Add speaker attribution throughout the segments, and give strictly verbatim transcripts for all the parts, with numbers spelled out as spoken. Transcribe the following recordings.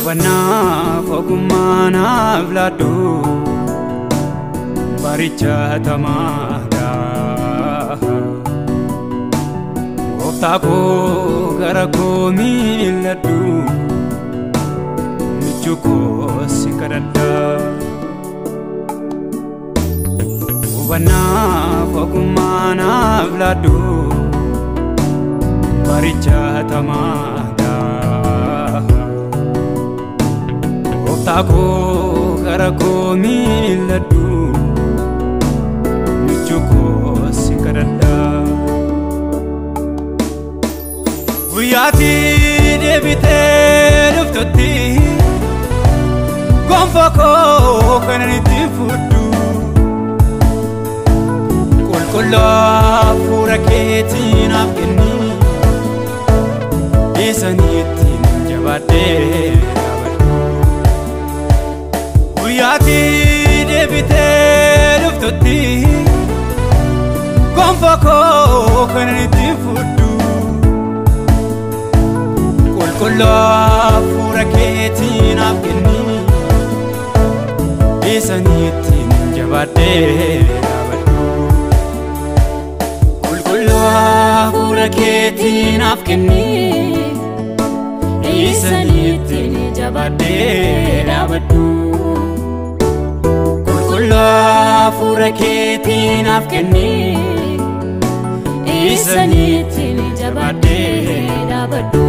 Speaker 1: Hubannaa fogummaana vladu baricha tamada Goftaa koo gara koo miilladhu michuu koo si kadhadha Hubannaa fogummaana vladu baricha tamada Goftaa koo gara koo miilladhu michuu koo si kadhadha Guyyaatti deebitee dhuftutti gonfa koo kanan itti fudhu Qulqulluu fuula keetiin naaf kenni Isaniittiin jabaadhee Guyyaatti deebitee dhuftutti gonfa koo kanan itti fudhu Qulqulluu fuula keetiin naaf kenni Isaniittiin jabaadhee Qulqulluu fuula keetiin naaf kenni Isaniittiin jabaadhee dhaabadhu Qulqulluu fuula keetiin naaf kenni Isaniittiin jabaadhee dhaabadhu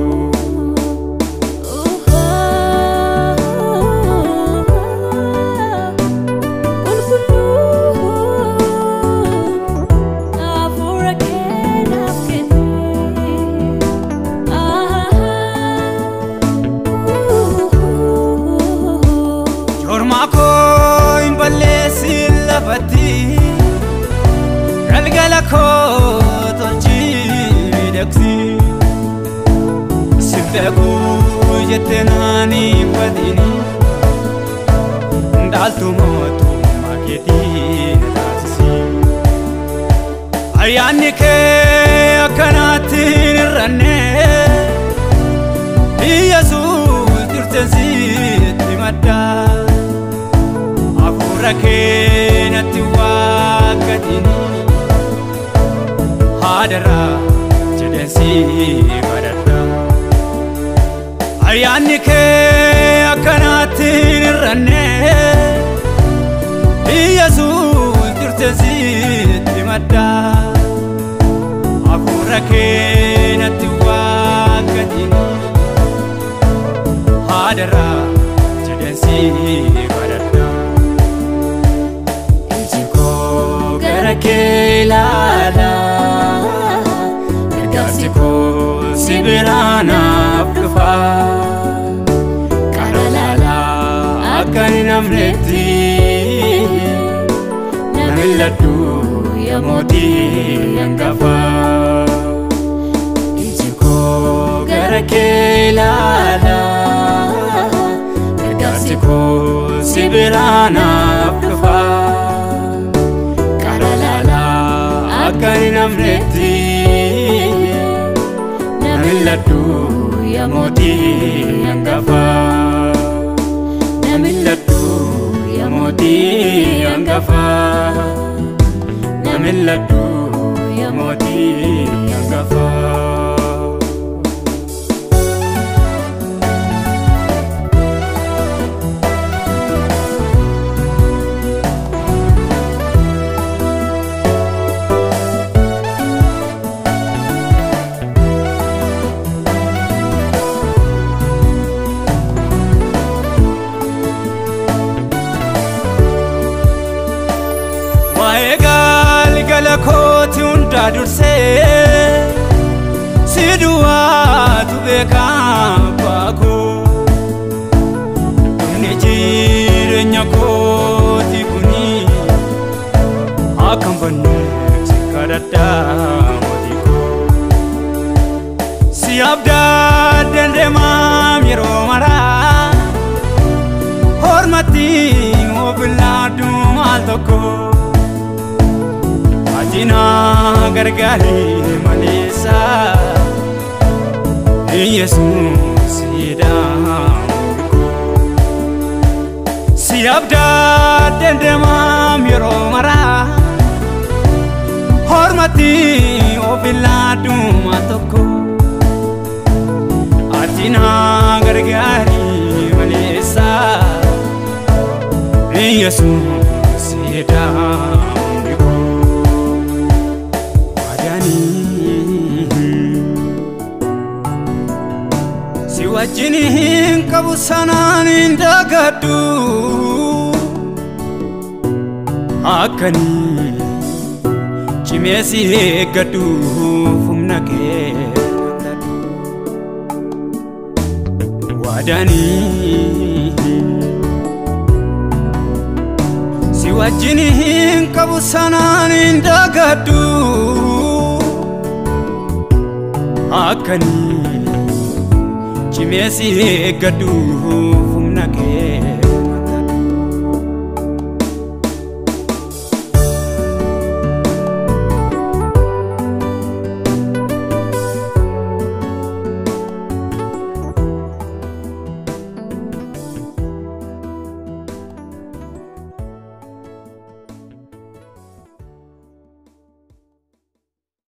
Speaker 1: Galgala koo tolchii daksi Sifeekuu jettee naani wadini Ndaaltu mootummaa keetii taasisi Ayyaanni kee akkanaatti hir'anne Yesuus tirtensiitti madda Hafuura kee natti waaqatini Hadara jedhensi kadhadha Ayyaanni kee akkanaatti hir'anne Yesuus tirtensiitti madda Hafuura kee natti waaqatini Hadara jedhensi kadhadha Ke lala Gargaarsi koo si biraan naaf dhufa Karaa lala akka hin hafnetti Na mil'adhu yaa mootii hangafa Iji koo gara kee lala Gargaarsi koo si biraan naaf dhufa Akka hin hafnetti Na mil'adhu yaa mootii hangafa Na mil'adhu yaa mootii hangafa Na mil'adhu yaa mootii hangafa Galgala kooti hundaa dursee Si du'aatu beekaa baakoo Dhumni jireenya kooti kuni Akkan banneef si kadhadha mootii koo Si abdaa dandeemaam yeroo maraa Hormatti ofillaadhu maal tokko Ajina gargaari malisa Yesuus idaamu Siabda dendemam yero mara hormati obiladu matoko atina gargari malesa Jesus eda undigo wadani siwajini kabusanan indagadu akani chimesi gadu fumnake wadani siwajini kabusanan indagadu akani chimesi gadu fumnake